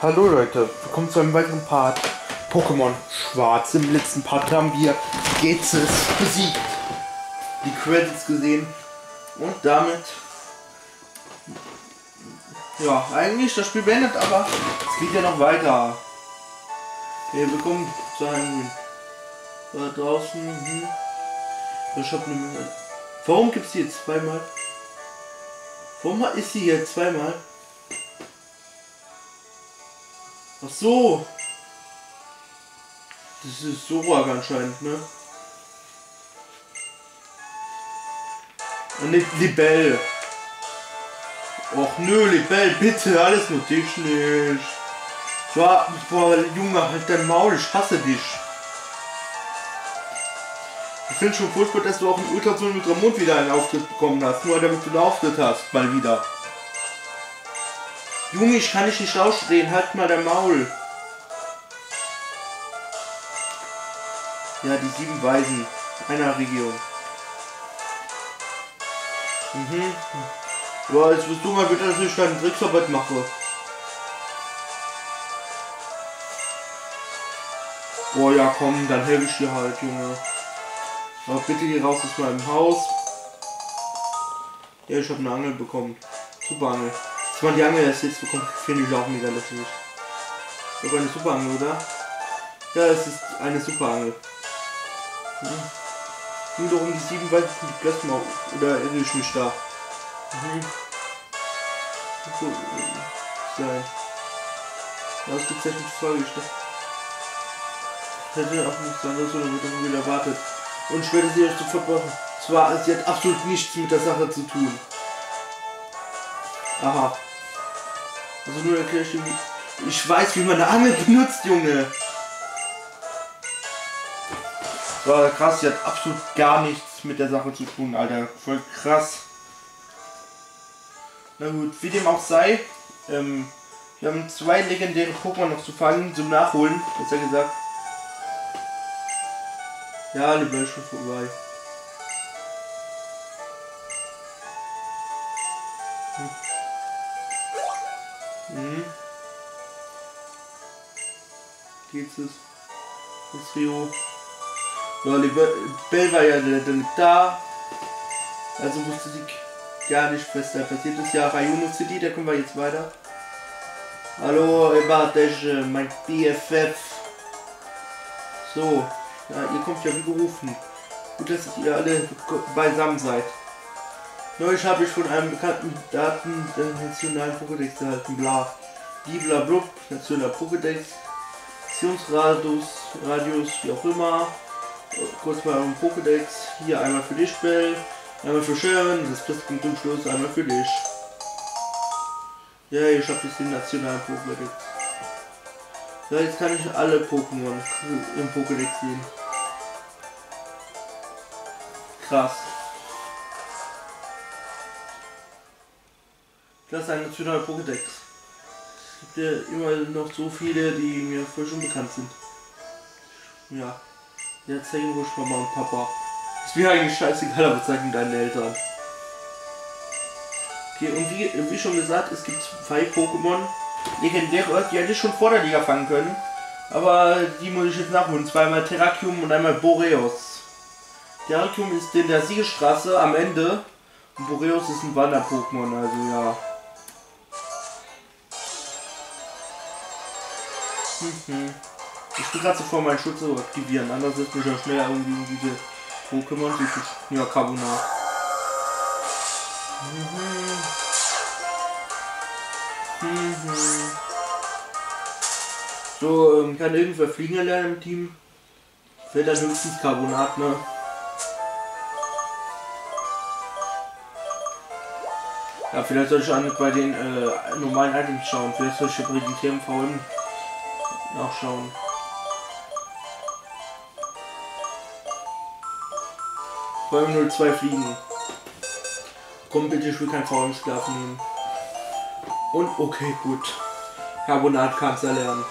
Hallo Leute, willkommen zu einem weiteren Part Pokémon Schwarz. Im letzten Part haben wir Gezes besiegt, die Credits gesehen und damit ja eigentlich das Spiel beendet, aber es geht ja noch weiter. Wir bekommen zu einem da draußen. Ich hab eine. Warum gibt es die jetzt zweimal? Warum ist sie jetzt zweimal? Ach so. Das ist Sorak anscheinend, ne? Und nicht Libelle. Och nö, Libelle, bitte, alles nur dich nicht. Boah, Junge, halt dein Maul, ich hasse dich. Ich finde schon furchtbar, dass du auch in Ultrason mit Ramon wieder einen Auftritt bekommen hast. Nur damit du einen Auftritt hast, mal wieder. Junge, ich kann dich nicht ausstehen, halt mal dein Maul. Ja, die 7 Weisen einer Region. Ja, jetzt wirst du mal bitte, dass ich deine Tricksarbeit mache. Boah, ja komm, dann helfe ich dir halt, Junge. Aber bitte geh raus aus meinem Haus. Ja, ich habe eine Angel bekommen. Super Angel. Dass man die Angel erst jetzt bekommt, finde ich auch mega lustig. Ich habe eine Super Angel, oder? Ja, es ist eine Super Angel. Ging doch um die 7 Weisen von die Plasma. Oder irre ich mich da? Sein. Ausgezeichnetes Fahrgestell. Hätte auch nichts anderes oder wird immer wieder erwartet. Und ich werde sie euch sofort brauchen. Zwar, sie hat absolut nichts mit der Sache zu tun. Aha. Also nur erkläre ich dir, wie. Ich weiß, wie man eine Angel benutzt, Junge. Das war krass, sie hat absolut gar nichts mit der Sache zu tun, Alter. Voll krass. Na gut, wie dem auch sei. Wir haben 2 legendäre Pokémon noch zu fangen, zum Nachholen, besser gesagt. Ja, die Welt schon vorbei. Geht's es? Das Rio. Ja, die Bell war ja dann da. Also wusste sie gar nicht, was da passiert ist. Ja, Rayuno City, da kommen wir jetzt weiter. Hallo, Ebatesche, mein BFF. So. Ja, ihr kommt ja wie gerufen. Gut, dass ihr alle beisammen seid. Neulich habe ich von einem bekannten Daten der nationalen Pokédex erhalten. Bla. Bliblablub, nationaler Pokédex. Radius, wie auch immer. Kurz mal um Pokédex. Hier einmal für dich, Bell. Einmal für Sharon. Das Pluspunkt zum Schluss einmal für dich. Ja, ich habe jetzt den nationalen Pokédex. Ja, jetzt kann ich alle Pokémon im Pokédex sehen. Krass. Das ist ein nationaler Pokédex. Es gibt ja immer noch so viele, die mir voll schon bekannt sind. Ja. Jetzt zeigen ruhig Mama und Papa. Ist mir eigentlich scheißegal, aber zeigen deine Eltern. Okay, und wie schon gesagt, es gibt 2 Pokémon. Legendäre, die hätte ich schon vor der Liga fangen können. Aber die muss ich jetzt nachholen. Zweimal Terrakium und einmal Boreos. Terrakium ist in der Siegesstraße am Ende. Und Boreos ist ein Wander-Pokémon, also ja. Ich bin gerade so vor, meinen Schutz zu aktivieren. Anders ist mir schon schneller irgendwie diese Pokémon. Ja, Carbonat. So, kann irgendwer fliegen lernen im Team? Fällt dann höchstens Carbonat, ne? Ja, vielleicht soll ich auch bei den normalen Items schauen. Vielleicht soll ich bei den TMVM nachschauen. VM 02 fliegen. Komm bitte, ich will keinen VM-Sklaven nehmen. Und okay, gut. Carbonat kannst du lernen.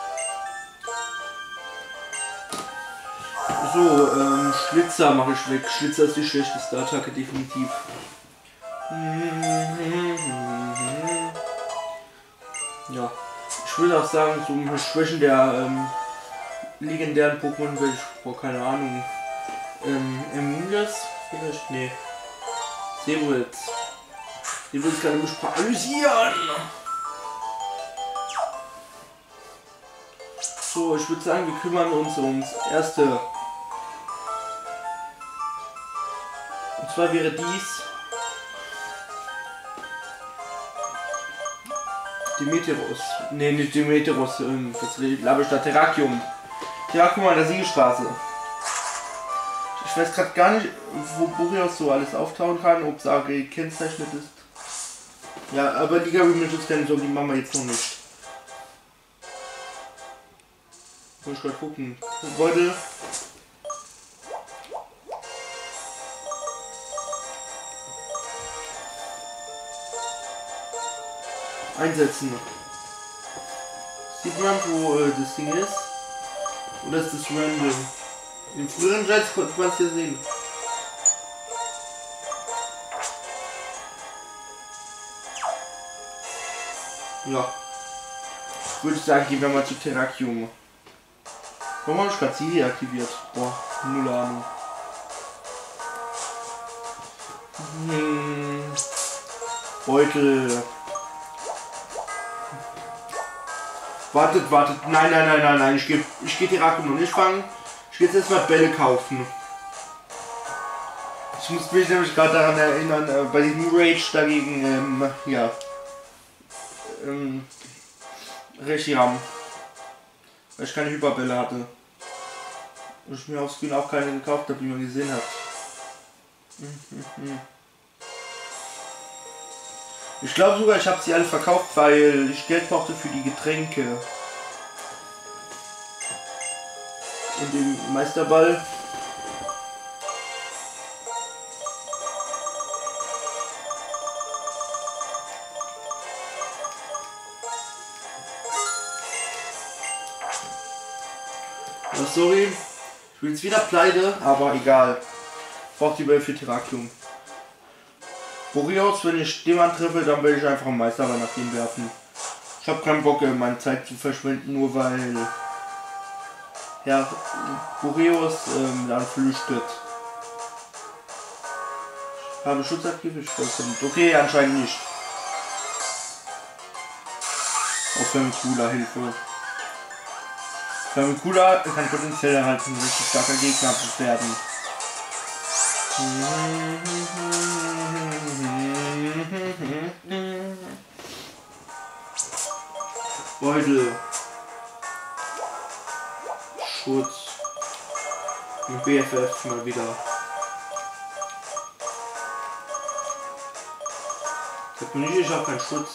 So, Schlitzer mache ich weg. Schlitzer ist die schlechteste Attacke, definitiv. Ja, würde auch sagen, zum Schwächen der legendären Pokémon will ich, keine Ahnung, Emilias vielleicht? Nee. Sebulz. Die will ich gerne mich paralysieren. So, ich würde sagen, wir kümmern uns ums erste. Und zwar wäre dies Demeteros. Ne, nicht Demeteros, das laber ich da, Terrakium. Terrakium an der Siegestraße. Ich weiß gerade gar nicht, wo Boreos so alles auftauchen kann, ob es AG gekennzeichnet ist. Ja, aber Liga Remedios kennen so, die machen wir jetzt noch nicht. Muss ich gerade gucken. Leute. Einsetzen. Sieht man, wo das Ding ist? Oder ist das random? In früheren Jets konnte man es hier sehen. Ja. Würde ich sagen, gehen wir mal zu Terrakium. Warum habe ich gerade sie aktiviert? Boah, null Ahnung. Beutel. Wartet. Nein. Ich geh Terrakium noch nicht fangen. Ich gehe jetzt erstmal Bälle kaufen. Ich muss mich nämlich gerade daran erinnern, bei diesem Rage dagegen, Reshiram. Weil ich keine Hyperbälle hatte. Und ich mir auf Screen auch keine gekauft habe, wie man gesehen hat. Ich glaube sogar, ich habe sie alle verkauft, weil ich Geld brauchte für die Getränke. Und den Meisterball. Ja, sorry, ich bin jetzt wieder pleite, aber egal. Braucht die Bälle für Terrakium. Boreos, wenn ich den treffe, dann werde ich einfach einen Meisterball nach ihm werfen. Ich habe keinen Bock, meine Zeit zu verschwenden, nur weil Boreos dann flüchtet. Habe Schutz aktiv, ich weiß nicht. Okay, anscheinend nicht. Auch Vermicula, Hilfe. Vermicula kann potenziell halt ein richtig starker Gegner werden. Beutel. Schutz. Und BFF mal wieder. Ich habe keinen Schutz.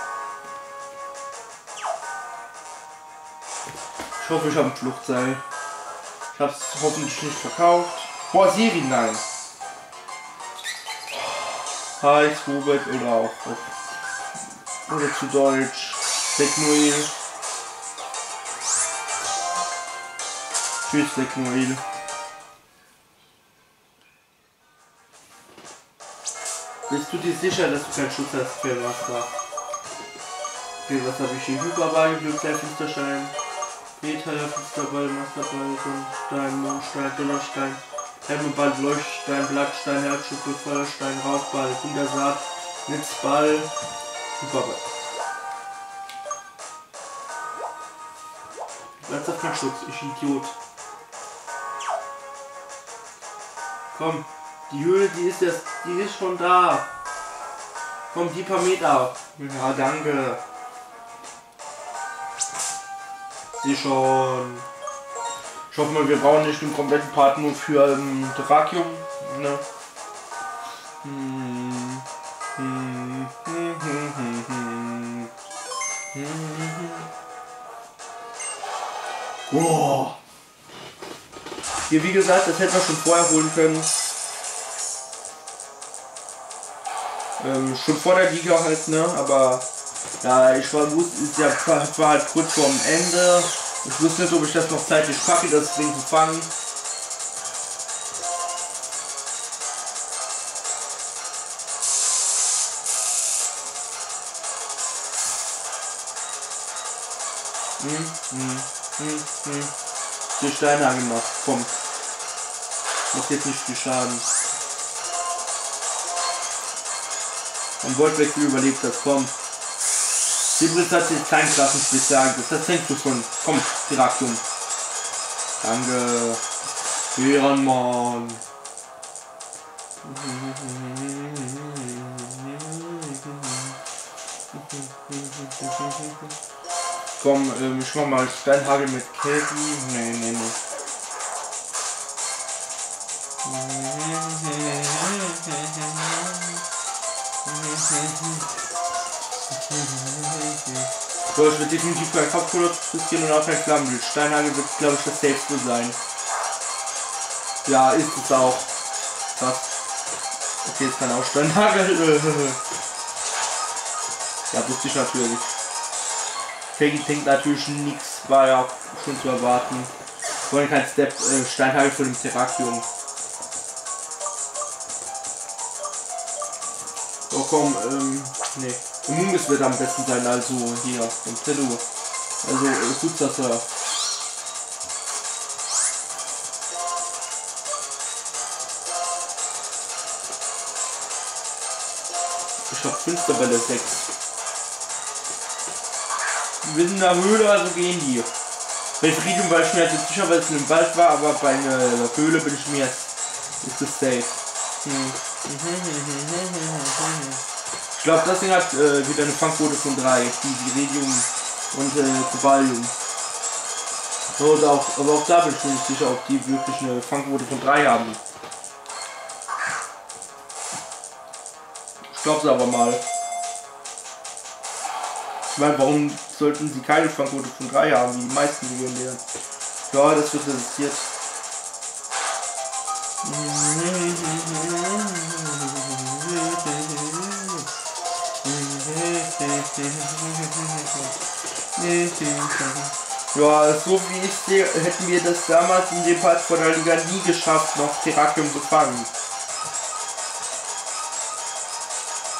Ich hoffe, ich habe ein Fluchtseil. Ich habe es hoffentlich nicht verkauft. Boah, Siri, nein. Heiß, Robert oder auch. Oder zu Deutsch. Technoil. Tschüss, Technoil. Bist du dir sicher, dass du keinen Schutz hast für Wasser? Okay, was habe ich hier? Hyperball, Glücksleistungsstein, Metaller, Finsterball, Masterball, Sonnenstein, Mondstein, Donnerstein, Helmball, Leuchtstein, Blattstein, Herzschuppe, Feuerstein, Rauchball, Wundersaat, Netzball, Hyperball. Platz auf keinen Schutz, ich Idiot. Komm, die Höhle, die ist schon da. Komm, die paar Meter. Ja, danke. Sie schon. Ich hoffe mal, wir brauchen nicht den kompletten Part nur für Terrakium. Ne? Oh. Hier, wie gesagt, das hätten wir schon vorher holen können. Schon vor der Liga halt, ne? Aber ja, ich war halt kurz vorm Ende. Ich wusste nicht, ob ich das noch zeitlich packe, das Ding zu fangen. Der Steinhagel macht. Komm. Macht jetzt nicht viel Schaden. Ein Voltwechsel überlebt das. Komm. Hybris hat jetzt kein Klassenspezial. Das denkst du schon. Komm, Terrakium. Danke. Ehrenmann. Komm, ich mach mal Steinhagel mit Kälte. Nee. So, ich werde definitiv kein Kopfkohle riskieren und auch kein Flammenbild. Steinhagel wird, glaube ich, das safeste sein. Ja, ist es auch. Krass. Okay, jetzt kann auch Steinhagel. Ja, wusste ich natürlich. Peggy denkt natürlich nichts, war ja auch schon zu erwarten. Wollen kein Step, Steinhagel vor dem Terrakium. Oh komm, nee. Immungus wird am besten sein, also hier, im Trillo. Also, gut, dass er. Ich hab 5 Tabelle 6. Wir sind in der Höhle, also gehen die. Bei Friedum war ich mir jetzt sicher, weil es in einem Wald war, aber bei einer Höhle bin ich mir jetzt. Ist es safe. Ich glaube, das Ding hat wieder eine Fangquote von 3. Die Iridium und Cobalium. Und auch, aber auch da bin ich mir nicht sicher, ob die wirklich eine Fangquote von 3 haben. Ich glaube es aber mal. Ich meine, warum sollten sie keine Fangquote von 3 haben, wie die meisten Legendären? Ja, das wird resistiert. Ja, so wie ich sehe, hätten wir das damals in dem Part von der Liga nie geschafft, noch Terrakium zu fangen.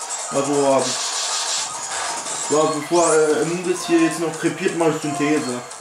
Also, ja, bevor Immungus hier jetzt noch krepiert, mache ich Synthese.